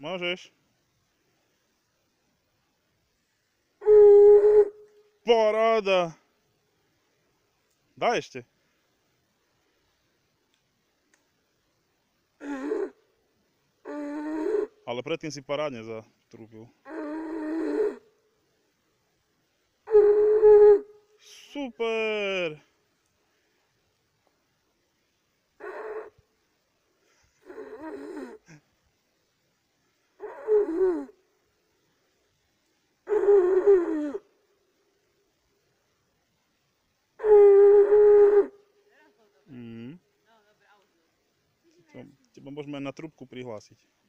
Môžeš. Paráda. Daj ešte. Ale predtým si parádne zatrúbil. Super. Teba môžeme aj na trúbku prihlásiť.